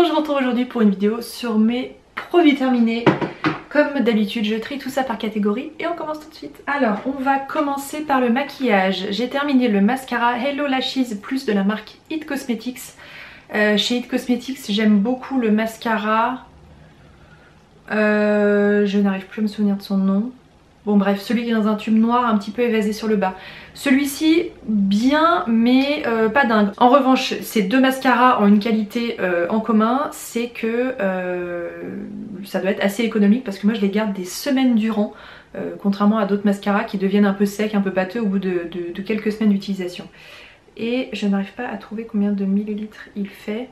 je vous retrouve aujourd'hui pour une vidéo sur mes produits terminés. Comme d'habitude, je trie tout ça par catégorie et on commence tout de suite. Alors, on va commencer par le maquillage. J'ai terminé le mascara Hello Lashes Plus de la marque It Cosmetics. Chez It Cosmetics, j'aime beaucoup le mascara. Je n'arrive plus à me souvenir de son nom. Bon bref, celui qui est dans un tube noir un petit peu évasé sur le bas. Celui-ci, bien, mais pas dingue. En revanche, ces deux mascaras ont une qualité en commun, c'est que ça doit être assez économique parce que moi je les garde des semaines durant, contrairement à d'autres mascaras qui deviennent un peu secs, un peu pâteux au bout de quelques semaines d'utilisation. Et je n'arrive pas à trouver combien de millilitres il fait.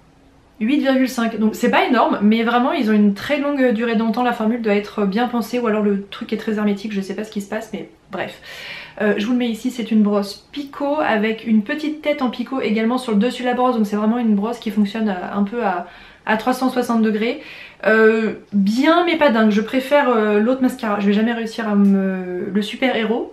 8,5, donc c'est pas énorme, mais vraiment ils ont une très longue durée de temps, la formule doit être bien pensée, ou alors le truc est très hermétique, je sais pas ce qui se passe, mais bref. Je vous le mets ici, c'est une brosse Picot avec une petite tête en picot également sur le dessus de la brosse, donc c'est vraiment une brosse qui fonctionne un peu à 360 degrés. Bien mais pas dingue, je préfère l'autre mascara, je vais jamais réussir à le Super Héros,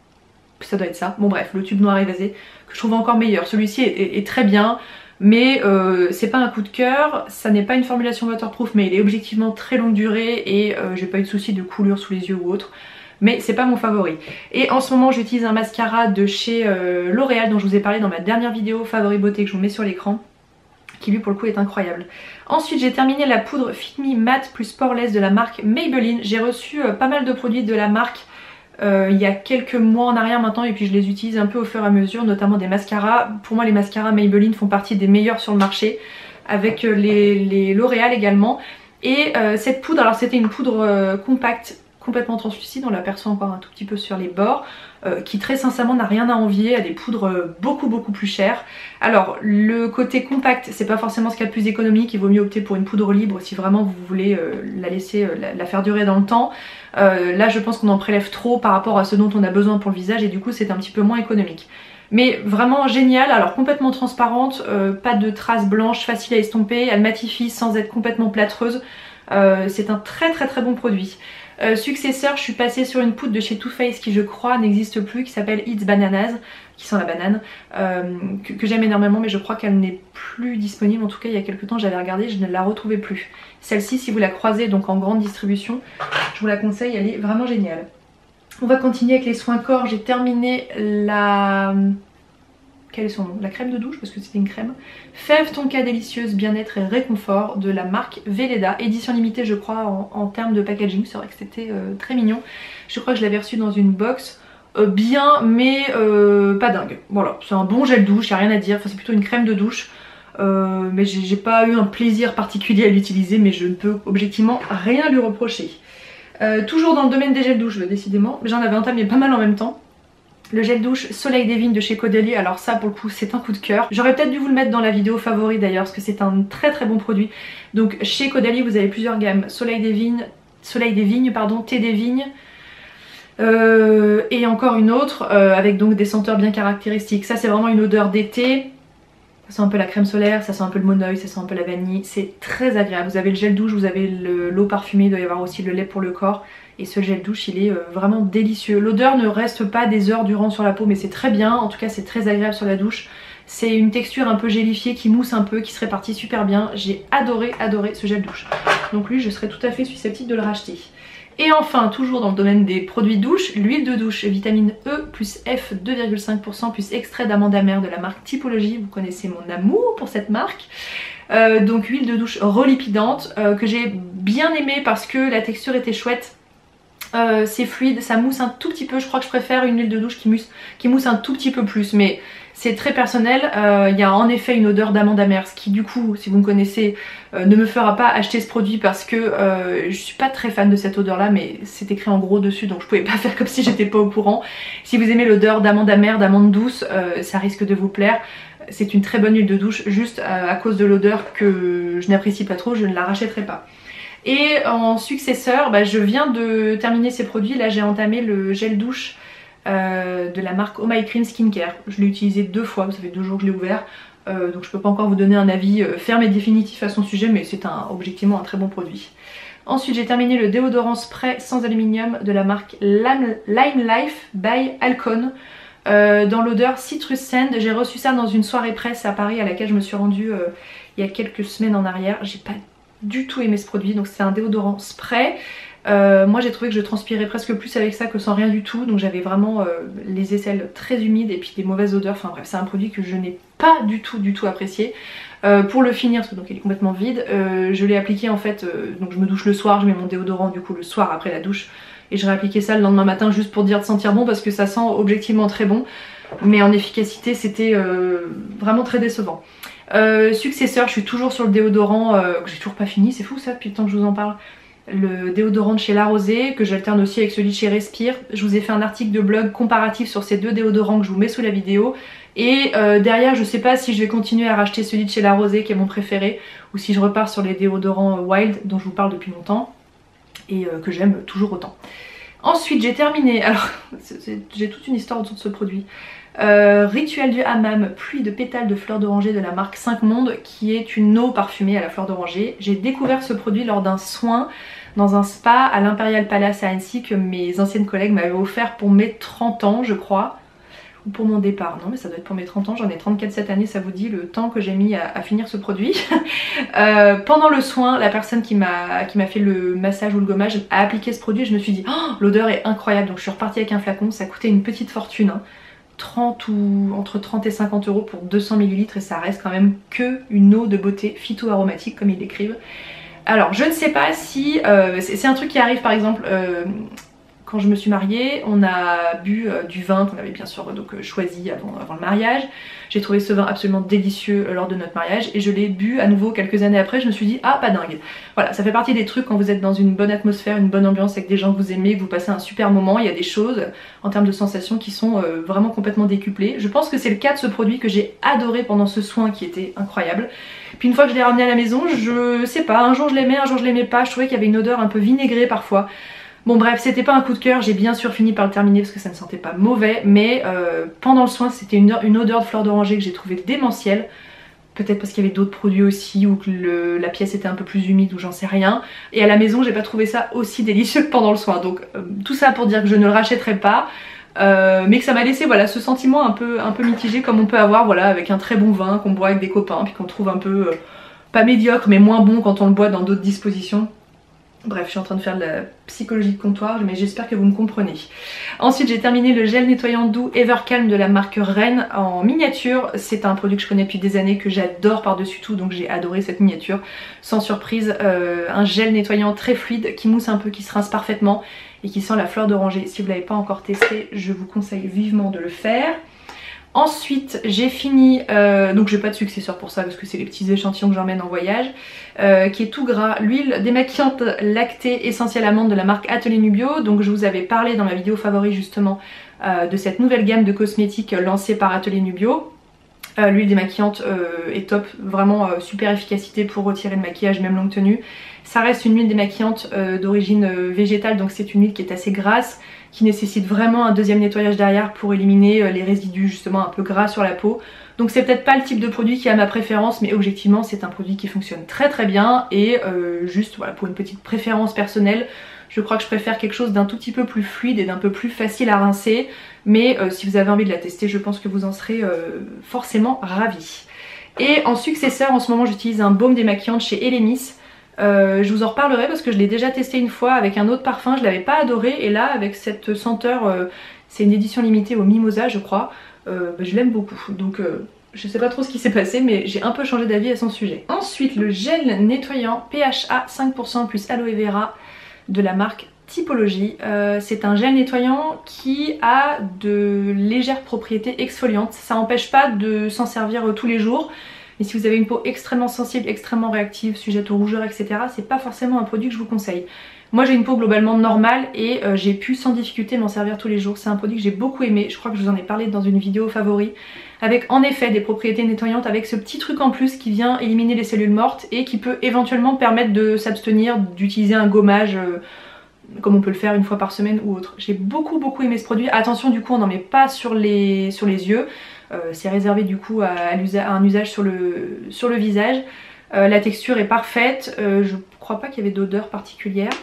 ça doit être ça, bon bref, le tube noir évasé, que je trouve encore meilleur, celui-ci est très bien. Mais c'est pas un coup de cœur, ça n'est pas une formulation waterproof, mais il est objectivement très longue durée et j'ai pas eu de soucis de coulure sous les yeux ou autre. Mais c'est pas mon favori. Et en ce moment j'utilise un mascara de chez L'Oréal dont je vous ai parlé dans ma dernière vidéo Favori Beauté que je vous mets sur l'écran, qui lui pour le coup est incroyable. Ensuite j'ai terminé la poudre Fit Me Matte plus Poreless de la marque Maybelline. J'ai reçu pas mal de produits de la marque il y a quelques mois en arrière maintenant et puis je les utilise un peu au fur et à mesure, notamment des mascaras. Pour moi les mascaras Maybelline font partie des meilleurs sur le marché, avec les L'Oréal également. Et cette poudre, alors c'était une poudre compacte, complètement translucide, on l'aperçoit encore un tout petit peu sur les bords, qui très sincèrement n'a rien à envier à des poudres beaucoup plus chères. Alors le côté compact c'est pas forcément ce qu'il y a de plus économique, il vaut mieux opter pour une poudre libre si vraiment vous voulez la laisser la faire durer dans le temps. Là je pense qu'on en prélève trop par rapport à ce dont on a besoin pour le visage et du coup c'est un petit peu moins économique. Mais vraiment génial, alors complètement transparente, pas de traces blanches, facile à estomper, elle matifie sans être complètement plâtreuse. C'est un très bon produit. Successeur, je suis passée sur une poudre de chez Too Faced qui je crois n'existe plus, qui s'appelle It's Bananas, qui sent la banane, que j'aime énormément, mais je crois qu'elle n'est plus disponible. En tout cas il y a quelques temps j'avais regardé, je ne la retrouvais plus. Celle-ci, si vous la croisez donc en grande distribution, je vous la conseille, elle est vraiment géniale. On va continuer avec les soins corps. J'ai terminé la... quel est son nom? La crème de douche, parce que c'était une crème. Fève Tonka délicieuse, bien-être et réconfort de la marque Velleda. Édition limitée je crois en termes de packaging, c'est vrai que c'était très mignon. Je crois que je l'avais reçu dans une box. Bien mais pas dingue. Voilà, c'est un bon gel douche, y a rien à dire, enfin c'est plutôt une crème de douche. Mais j'ai pas eu un plaisir particulier à l'utiliser, mais je ne peux objectivement rien lui reprocher. Toujours dans le domaine des gels douche, décidément, j'en avais entamé pas mal en même temps. Le gel douche Soleil des Vignes de chez Caudalie, alors ça pour le coup c'est un coup de cœur. J'aurais peut-être dû vous le mettre dans la vidéo favori d'ailleurs parce que c'est un très bon produit. Donc chez Caudalie vous avez plusieurs gammes, Soleil des Vignes, pardon, Thé des Vignes. Et encore une autre avec donc des senteurs bien caractéristiques. Ça c'est vraiment une odeur d'été. Ça sent un peu la crème solaire, ça sent un peu le monoeil, ça sent un peu la vanille. C'est très agréable. Vous avez le gel douche, vous avez l'eau parfumée, il doit y avoir aussi le lait pour le corps. Et ce gel douche il est vraiment délicieux. L'odeur ne reste pas des heures durant sur la peau mais c'est très bien. En tout cas c'est très agréable sur la douche. C'est une texture un peu gélifiée qui mousse un peu, qui se répartit super bien. J'ai adoré ce gel douche. Donc lui je serais tout à fait susceptible de le racheter. Et enfin, toujours dans le domaine des produits douche, l'huile de douche vitamine E plus F 2,5% plus extrait d'amande amère de la marque Typologie. Vous connaissez mon amour pour cette marque. Donc huile de douche relipidante que j'ai bien aimée parce que la texture était chouette. C'est fluide, ça mousse un tout petit peu. Je crois que je préfère une huile de douche qui mousse un tout petit peu plus, mais c'est très personnel. Il y a en effet une odeur d'amande amère, ce qui du coup, si vous me connaissez, ne me fera pas acheter ce produit parce que je suis pas très fan de cette odeur là, mais c'est écrit en gros dessus donc je pouvais pas faire comme si j'étais pas au courant. Si vous aimez l'odeur d'amande amère, d'amande douce, ça risque de vous plaire. C'est une très bonne huile de douche, juste à cause de l'odeur que je n'apprécie pas trop, je ne la rachèterai pas. Et en successeur, je viens de terminer ces produits. Là j'ai entamé le gel douche de la marque Oh My Cream Skincare. Je l'ai utilisé 2 fois, ça fait 2 jours que je l'ai ouvert. Donc je peux pas encore vous donner un avis ferme et définitif à son sujet, mais c'est objectivement un très bon produit. Ensuite j'ai terminé le déodorant spray sans aluminium de la marque Lime Life by Alcon. Dans l'odeur Citrus Sand. J'ai reçu ça dans une soirée presse à Paris à laquelle je me suis rendue il y a quelques semaines en arrière. J'ai pas du tout aimé ce produit, donc c'est un déodorant spray. Moi j'ai trouvé que je transpirais presque plus avec ça que sans rien du tout, donc j'avais vraiment les aisselles très humides et puis des mauvaises odeurs. Enfin bref, c'est un produit que je n'ai pas du tout apprécié. Pour le finir, parce que donc il est complètement vide, je l'ai appliqué en fait, donc je me douche le soir, je mets mon déodorant du coup le soir après la douche et je réappliquais ça le lendemain matin juste pour dire de sentir bon, parce que ça sent objectivement très bon, mais en efficacité c'était vraiment très décevant. Successeur, je suis toujours sur le déodorant que j'ai toujours pas fini, c'est fou ça depuis le temps que je vous en parle. Le déodorant de chez La Rosée, que j'alterne aussi avec celui de chez Respire. Je vous ai fait un article de blog comparatif sur ces deux déodorants que je vous mets sous la vidéo. Et derrière, je sais pas si je vais continuer à racheter celui de chez La Rosée qui est mon préféré, ou si je repars sur les déodorants Wild dont je vous parle depuis longtemps et que j'aime toujours autant. Ensuite j'ai terminé, alors j'ai toute une histoire autour de ce produit. Rituel du hammam, pluie de pétales de fleurs d'oranger de la marque 5 Mondes, qui est une eau parfumée à la fleur d'oranger. J'ai découvert ce produit lors d'un soin dans un spa à l'Imperial Palace à Annecy que mes anciennes collègues m'avaient offert pour mes 30 ans je crois, ou pour mon départ. Non mais ça doit être pour mes 30 ans, j'en ai 34 cette année, ça vous dit le temps que j'ai mis à finir ce produit. Pendant le soin, la personne qui m'a fait le massage ou le gommage a appliqué ce produit et je me suis dit oh, l'odeur est incroyable, donc je suis repartie avec un flacon, ça coûtait une petite fortune hein. 30 ou entre 30 et 50 € pour 200 ml et ça reste quand même que une eau de beauté phyto-aromatique comme ils l'écrivent. Alors je ne sais pas si c'est un truc qui arrive par exemple quand je me suis mariée, on a bu du vin qu'on avait bien sûr donc, choisi avant le mariage. J'ai trouvé ce vin absolument délicieux lors de notre mariage et je l'ai bu à nouveau quelques années après. Je me suis dit ah pas dingue. Voilà, ça fait partie des trucs quand vous êtes dans une bonne atmosphère, une bonne ambiance avec des gens que vous aimez, que vous passez un super moment. Il y a des choses en termes de sensations qui sont vraiment complètement décuplées. Je pense que c'est le cas de ce produit que j'ai adoré pendant ce soin qui était incroyable. Puis une fois que je l'ai ramené à la maison, je sais pas, un jour je l'aimais, un jour je l'aimais pas. Je trouvais qu'il y avait une odeur un peu vinaigrée parfois. Bon bref, c'était pas un coup de cœur, j'ai bien sûr fini par le terminer parce que ça ne sentait pas mauvais, mais pendant le soin c'était une odeur de fleur d'oranger que j'ai trouvé démentielle. Peut-être parce qu'il y avait d'autres produits aussi ou que la pièce était un peu plus humide ou j'en sais rien. Et à la maison j'ai pas trouvé ça aussi délicieux que pendant le soin. Donc tout ça pour dire que je ne le rachèterai pas. Mais que ça m'a laissé voilà, ce sentiment un peu mitigé comme on peut avoir voilà, avec un très bon vin qu'on boit avec des copains puis qu'on trouve un peu pas médiocre mais moins bon quand on le boit dans d'autres dispositions. Bref, je suis en train de faire de la psychologie de comptoir, mais j'espère que vous me comprenez. Ensuite, j'ai terminé le gel nettoyant doux Evercalm de la marque Rennes en miniature. C'est un produit que je connais depuis des années, que j'adore par-dessus tout, donc j'ai adoré cette miniature. Sans surprise, un gel nettoyant très fluide, qui mousse un peu, qui se rince parfaitement et qui sent la fleur d'oranger. Si vous ne l'avez pas encore testé, je vous conseille vivement de le faire. Ensuite j'ai fini, donc j'ai pas de successeur pour ça parce que c'est les petits échantillons que j'emmène en voyage, qui est tout gras, l'huile démaquillante lactée essentielle amande de la marque Atelier Nubio. Donc je vous avais parlé dans ma vidéo favori justement de cette nouvelle gamme de cosmétiques lancée par Atelier Nubio. L'huile démaquillante est top, vraiment super efficacité pour retirer le maquillage même longue tenue. Ça reste une huile démaquillante d'origine végétale, donc c'est une huile qui est assez grasse, qui nécessite vraiment un deuxième nettoyage derrière pour éliminer les résidus justement un peu gras sur la peau. Donc c'est peut-être pas le type de produit qui a ma préférence, mais objectivement c'est un produit qui fonctionne très très bien et juste voilà, pour une petite préférence personnelle, je crois que je préfère quelque chose d'un tout petit peu plus fluide et d'un peu plus facile à rincer. Mais si vous avez envie de la tester, je pense que vous en serez forcément ravis. Et en successeur, en ce moment j'utilise un baume démaquillant de chez Elemis. Je vous en reparlerai parce que je l'ai déjà testé une fois avec un autre parfum, je l'avais pas adoré. Et là avec cette senteur, c'est une édition limitée au Mimosa je crois, je l'aime beaucoup. Donc je sais pas trop ce qui s'est passé mais j'ai un peu changé d'avis à son sujet. Ensuite le gel nettoyant PHA 5% plus aloe vera de la marque Typologie. C'est un gel nettoyant qui a de légères propriétés exfoliantes. Ça n'empêche pas de s'en servir tous les jours. Mais si vous avez une peau extrêmement sensible, extrêmement réactive, sujette aux rougeurs, etc., c'est pas forcément un produit que je vous conseille. Moi j'ai une peau globalement normale et j'ai pu sans difficulté m'en servir tous les jours. C'est un produit que j'ai beaucoup aimé, je crois que je vous en ai parlé dans une vidéo favori, avec en effet des propriétés nettoyantes, avec ce petit truc en plus qui vient éliminer les cellules mortes et qui peut éventuellement permettre de s'abstenir d'utiliser un gommage comme on peut le faire une fois par semaine ou autre. J'ai beaucoup aimé ce produit. Attention du coup on n'en met pas sur les yeux. C'est réservé du coup à un usage sur le visage. La texture est parfaite, je crois pas qu'il y avait d'odeur particulière.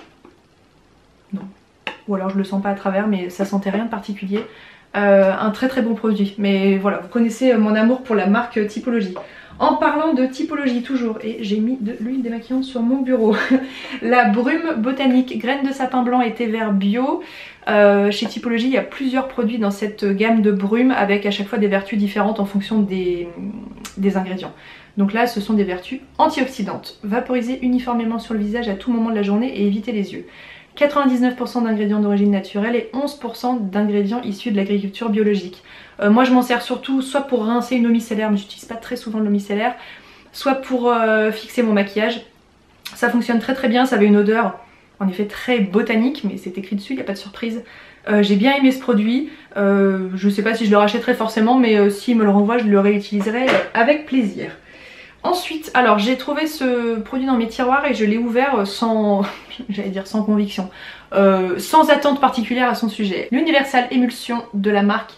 Non. Ou alors je le sens pas à travers mais ça sentait rien de particulier. Un très bon produit. Mais voilà, vous connaissez mon amour pour la marque Typologie. En parlant de typologie toujours, et j'ai mis de l'huile démaquillante sur mon bureau, la brume botanique, graines de sapin blanc et thé vert bio. Chez Typologie, il y a plusieurs produits dans cette gamme de brume avec à chaque fois des vertus différentes en fonction des ingrédients. Donc là, ce sont des vertus antioxydantes. Vaporiser uniformément sur le visage à tout moment de la journée et éviter les yeux. 99% d'ingrédients d'origine naturelle et 11% d'ingrédients issus de l'agriculture biologique. Moi je m'en sers surtout soit pour rincer une eau micellaire, mais j'utilise pas très souvent de l'eau micellaire, soit pour fixer mon maquillage. Ça fonctionne très très bien, ça avait une odeur en effet très botanique, mais c'est écrit dessus, il n'y a pas de surprise. J'ai bien aimé ce produit, je sais pas si je le rachèterai forcément, mais s'il me le renvoie je le réutiliserai avec plaisir. Ensuite, alors j'ai trouvé ce produit dans mes tiroirs et je l'ai ouvert sans, j'allais dire sans conviction, sans attente particulière à son sujet. L'Universal Émulsion de la marque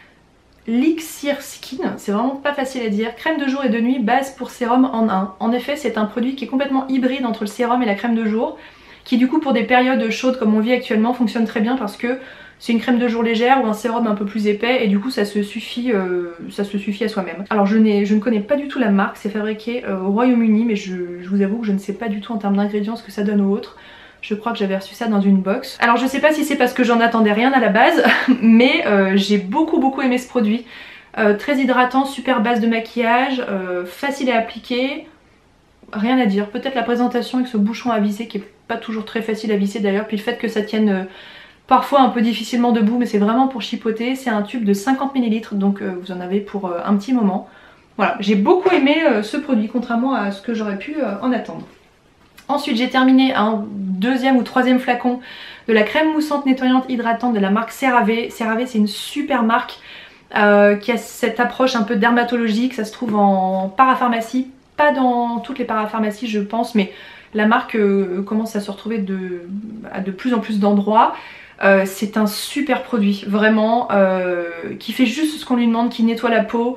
Lixir Skin, c'est vraiment pas facile à dire. Crème de jour et de nuit, base pour sérum en un. En effet, c'est un produit qui est complètement hybride entre le sérum et la crème de jour, qui du coup pour des périodes chaudes comme on vit actuellement fonctionne très bien parce que c'est une crème de jour légère ou un sérum un peu plus épais et du coup ça se suffit à soi-même. Alors je ne connais pas du tout la marque, c'est fabriqué au Royaume-Uni, mais je vous avoue que je ne sais pas du tout en termes d'ingrédients ce que ça donne ou autre. Je crois que j'avais reçu ça dans une box. Alors je sais pas si c'est parce que j'en attendais rien à la base, mais j'ai beaucoup aimé ce produit. Très hydratant, super base de maquillage, facile à appliquer. Rien à dire, peut-être la présentation avec ce bouchon à visser qui est pas toujours très facile à visser d'ailleurs, puis le fait que ça tienne parfois un peu difficilement debout, mais c'est vraiment pour chipoter. C'est un tube de 50 ml, donc vous en avez pour un petit moment. Voilà, j'ai beaucoup aimé ce produit, contrairement à ce que j'aurais pu en attendre. Ensuite j'ai terminé un deuxième ou troisième flacon de la crème moussante nettoyante hydratante de la marque CeraVe. CeraVe c'est une super marque qui a cette approche un peu dermatologique, ça se trouve en parapharmacie, pas dans toutes les parapharmacies je pense, mais la marque commence à se retrouver à de plus en plus d'endroits. C'est un super produit, vraiment, qui fait juste ce qu'on lui demande, qui nettoie la peau,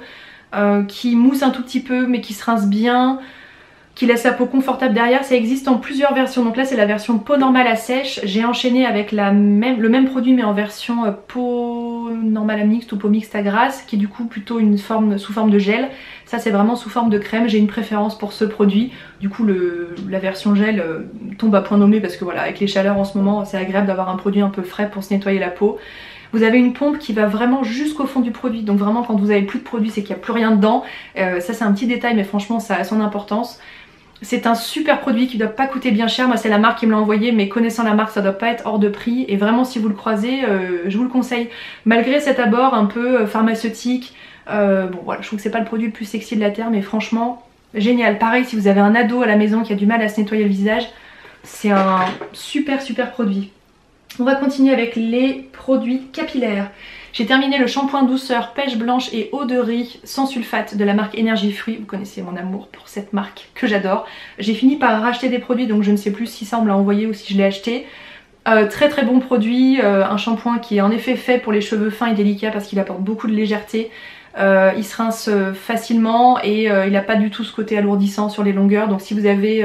qui mousse un tout petit peu mais qui se rince bien, qui laisse la peau confortable derrière. Ça existe en plusieurs versions, donc là c'est la version peau normale à sèche. J'ai enchaîné avec le même produit mais en version peau normale à mixte ou peau mixte à grasse, qui est du coup plutôt sous forme de gel. Ça c'est vraiment sous forme de crème, j'ai une préférence pour ce produit. Du coup la version gel tombe à point nommé parce que voilà, avec les chaleurs en ce moment c'est agréable d'avoir un produit un peu frais pour se nettoyer la peau. Vous avez une pompe qui va vraiment jusqu'au fond du produit, donc vraiment quand vous avez plus de produit c'est qu'il n'y a plus rien dedans. Ça c'est un petit détail mais franchement ça a son importance. C'est un super produit qui ne doit pas coûter bien cher, moi c'est la marque qui me l'a envoyé, mais connaissant la marque ça doit pas être hors de prix, et vraiment si vous le croisez je vous le conseille, malgré cet abord un peu pharmaceutique. Bon voilà, je trouve que c'est pas le produit le plus sexy de la terre, mais franchement génial. Pareil si vous avez un ado à la maison qui a du mal à se nettoyer le visage, c'est un super produit. On va continuer avec les produits capillaires. J'ai terminé le shampoing douceur pêche blanche et eau de riz sans sulfate de la marque Énergie Fruits. Vous connaissez mon amour pour cette marque que j'adore. J'ai fini par racheter des produits, donc je ne sais plus si ça on me l'a envoyé ou si je l'ai acheté. Très bon produit, un shampoing qui est en effet fait pour les cheveux fins et délicats parce qu'il apporte beaucoup de légèreté. Il se rince facilement et il n'a pas du tout ce côté alourdissant sur les longueurs, donc si vous avez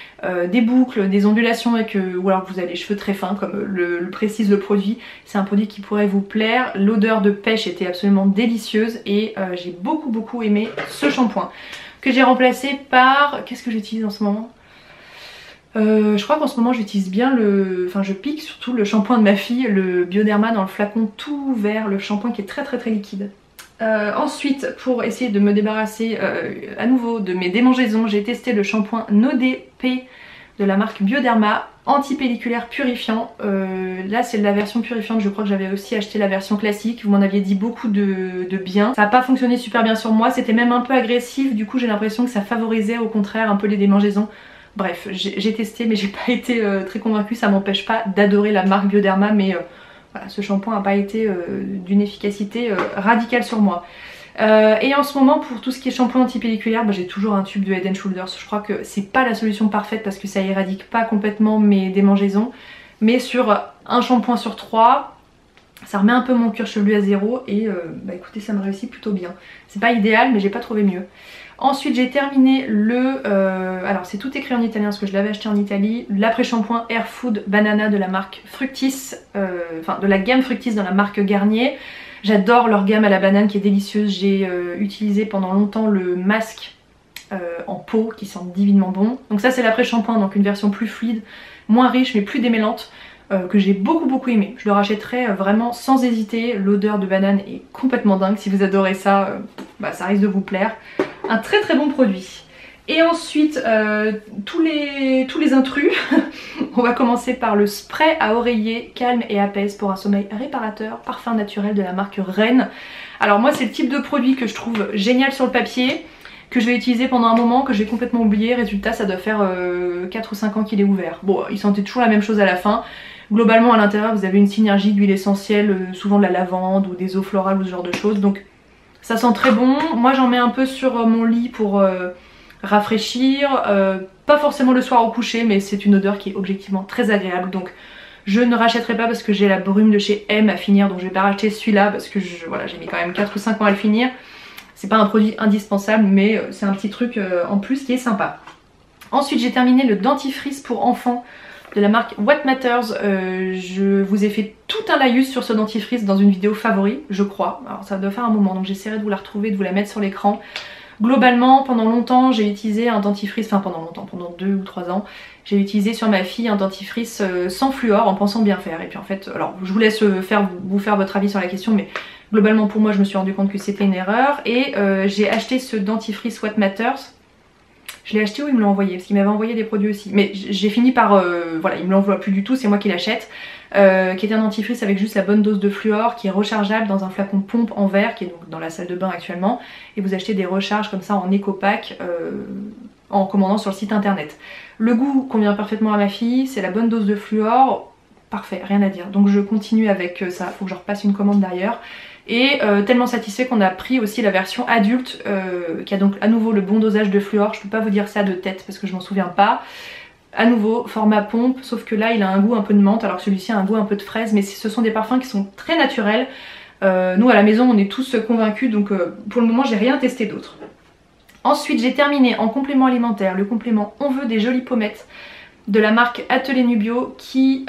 des boucles, des ondulations ou alors que vous avez les cheveux très fins comme le précise le produit, c'est un produit qui pourrait vous plaire. L'odeur de pêche était absolument délicieuse et j'ai beaucoup aimé ce shampoing que j'ai remplacé par... Qu'est-ce que j'utilise en ce moment? Je crois qu'en ce moment j'utilise bien je pique surtout le shampoing de ma fille, le Bioderma dans le flacon tout vert, le shampoing qui est très liquide. Ensuite, pour essayer de me débarrasser à nouveau de mes démangeaisons, j'ai testé le shampoing No-D-P de la marque Bioderma, anti-pelliculaire purifiant. Là c'est la version purifiante, je crois que j'avais aussi acheté la version classique, vous m'en aviez dit beaucoup de bien. Ça n'a pas fonctionné super bien sur moi, c'était même un peu agressif, du coup j'ai l'impression que ça favorisait au contraire un peu les démangeaisons. Bref, j'ai testé mais j'ai pas été très convaincue, ça m'empêche pas d'adorer la marque Bioderma, mais... Voilà, ce shampoing n'a pas été d'une efficacité radicale sur moi. Et en ce moment, pour tout ce qui est shampoing antipelliculaire, j'ai toujours un tube de Head & Shoulders. Je crois que c'est pas la solution parfaite parce que ça éradique pas complètement mes démangeaisons. Mais sur un shampoing sur 3, ça remet un peu mon cuir chevelu à zéro. Et écoutez, ça me réussit plutôt bien. C'est pas idéal, mais j'ai pas trouvé mieux. Ensuite j'ai terminé alors c'est tout écrit en italien parce que je l'avais acheté en Italie, l'après-shampoing Air Food Banana de la marque Fructis, de la gamme Fructis dans la marque Garnier. J'adore leur gamme à la banane qui est délicieuse. J'ai utilisé pendant longtemps le masque en pot qui sent divinement bon. Donc ça c'est l'après-shampoing, donc une version plus fluide, moins riche mais plus démêlante, que j'ai beaucoup aimé. Je le rachèterai vraiment sans hésiter. L'odeur de banane est complètement dingue. Si vous adorez ça, ça risque de vous plaire. Un très bon produit. Et ensuite, tous les intrus. On va commencer par le spray à oreiller calme et apaise pour un sommeil réparateur, parfum naturel de la marque Rennes. Alors moi c'est le type de produit que je trouve génial sur le papier, que je vais utiliser pendant un moment, que j'ai complètement oublié. Résultat, ça doit faire 4 ou 5 ans qu'il est ouvert. Bon, il sentait toujours la même chose à la fin. Globalement à l'intérieur vous avez une synergie d'huile essentielle, souvent de la lavande ou des eaux florales ou ce genre de choses. Donc ça sent très bon. Moi j'en mets un peu sur mon lit pour rafraîchir. Pas forcément le soir au coucher, mais c'est une odeur qui est objectivement très agréable. Donc je ne rachèterai pas parce que j'ai la brume de chez M à finir. Donc je vais pas racheter celui-là parce que voilà, j'ai mis quand même 4 ou 5 ans à le finir. C'est pas un produit indispensable, mais c'est un petit truc en plus qui est sympa. Ensuite j'ai terminé le dentifrice pour enfants de la marque What Matters. Je vous ai fait tout un laïus sur ce dentifrice dans une vidéo favori, je crois. Alors ça doit faire un moment, donc j'essaierai de vous la retrouver, de vous la mettre sur l'écran. Globalement, pendant longtemps, j'ai utilisé un dentifrice, enfin pendant 2 ou 3 ans, j'ai utilisé sur ma fille un dentifrice sans fluor en pensant bien faire. Et puis en fait, alors je vous laisse vous faire votre avis sur la question, mais globalement pour moi je me suis rendu compte que c'était une erreur. Et j'ai acheté ce dentifrice What Matters. Je l'ai acheté ou il me l'a envoyé, parce qu'il m'avait envoyé des produits aussi. Mais j'ai fini par... voilà, il me l'envoie plus du tout, c'est moi qui l'achète. Qui est un dentifrice avec juste la bonne dose de fluor, qui est rechargeable dans un flacon pompe en verre, qui est donc dans la salle de bain actuellement. Et vous achetez des recharges comme ça en éco-pack en commandant sur le site internet. Le goût convient parfaitement à ma fille, c'est la bonne dose de fluor. Parfait, rien à dire. Donc je continue avec ça, faut que je repasse une commande d'ailleurs. Et tellement satisfait qu'on a pris aussi la version adulte qui a donc à nouveau le bon dosage de fluor. Je peux pas vous dire ça de tête parce que je m'en souviens pas. À nouveau format pompe, sauf que là il a un goût un peu de menthe alors que celui-ci a un goût un peu de fraise, mais ce sont des parfums qui sont très naturels. Nous à la maison on est tous convaincus, donc pour le moment j'ai rien testé d'autre. Ensuite j'ai terminé en complément alimentaire le complément On veut des jolies pommettes de la marque Atelier Nubio qui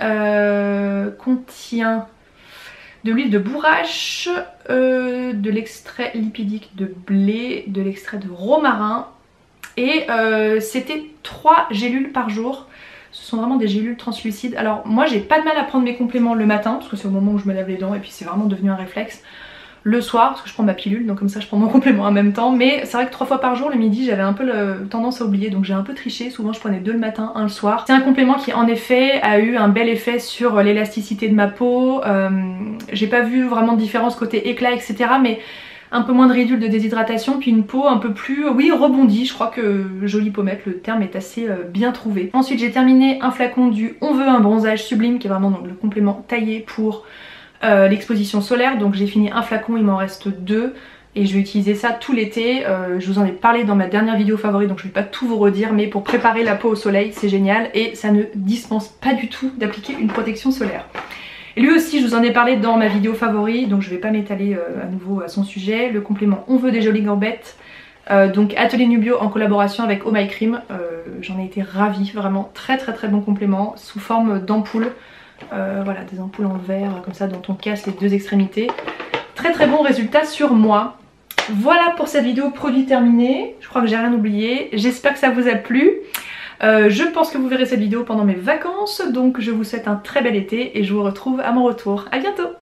contient de l'huile de bourrache, de l'extrait lipidique de blé, de l'extrait de romarin. Et c'était 3 gélules par jour. Ce sont vraiment des gélules translucides. Alors moi j'ai pas de mal à prendre mes compléments le matin, parce que c'est au moment où je me lave les dents et puis c'est vraiment devenu un réflexe. Le soir, parce que je prends ma pilule, donc comme ça je prends mon complément en même temps. Mais c'est vrai que 3 fois par jour le midi j'avais un peu tendance à oublier, donc j'ai un peu triché. Souvent je prenais 2 le matin, 1 le soir. C'est un complément qui en effet a eu un bel effet sur l'élasticité de ma peau. J'ai pas vu vraiment de différence côté éclat etc, mais un peu moins de ridules de déshydratation, puis une peau un peu plus, oui, rebondie. Je crois que jolie pommette, le terme est assez bien trouvé. Ensuite j'ai terminé un flacon du On veut un bronzage sublime, qui est vraiment donc le complément taillé pour l'exposition solaire. Donc j'ai fini un flacon, il m'en reste 2 et je vais utiliser ça tout l'été. Je vous en ai parlé dans ma dernière vidéo favori, donc je vais pas tout vous redire, mais pour préparer la peau au soleil c'est génial et ça ne dispense pas du tout d'appliquer une protection solaire. Et lui aussi je vous en ai parlé dans ma vidéo favori, donc je vais pas m'étaler à nouveau à son sujet. Le complément On veut des jolies gambettes, donc Atelier Nubio en collaboration avec Oh My Cream. J'en ai été ravie, vraiment très bon complément sous forme d'ampoule. Voilà, des ampoules en verre comme ça dont on casse les 2 extrémités. Très bon résultat sur moi. Voilà pour cette vidéo produit terminé. Je crois que j'ai rien oublié. J'espère que ça vous a plu. Je pense que vous verrez cette vidéo pendant mes vacances, donc je vous souhaite un très bel été et je vous retrouve à mon retour. À bientôt!